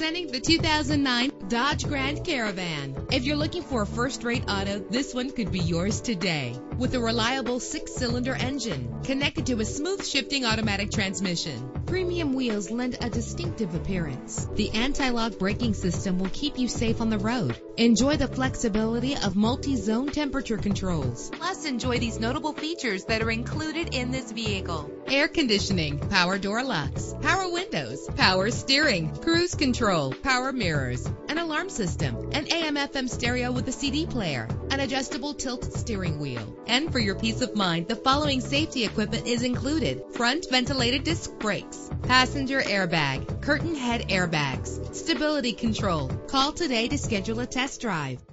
Presenting the 2009 Dodge Grand Caravan. If you're looking for a first-rate auto, this one could be yours today. With a reliable 6-cylinder engine connected to a smooth shifting automatic transmission, premium wheels lend a distinctive appearance. The anti-lock braking system will keep you safe on the road. Enjoy the flexibility of multi-zone temperature controls. Plus, enjoy these notable features that are included in this vehicle: air conditioning, power door locks, power windows, power steering, cruise control, power mirrors, an alarm system, an AM/FM stereo with a CD player, an adjustable tilt steering wheel. And for your peace of mind, the following safety equipment is included: front ventilated disc brakes, passenger airbag, curtain head airbags, stability control. Call today to schedule a test drive.